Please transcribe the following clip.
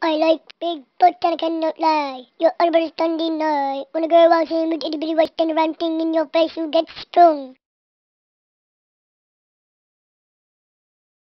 I like big butts and I cannot lie. Your understanding eye. When a girl walks in with itty bitty waist and ranting in your face, you get stung.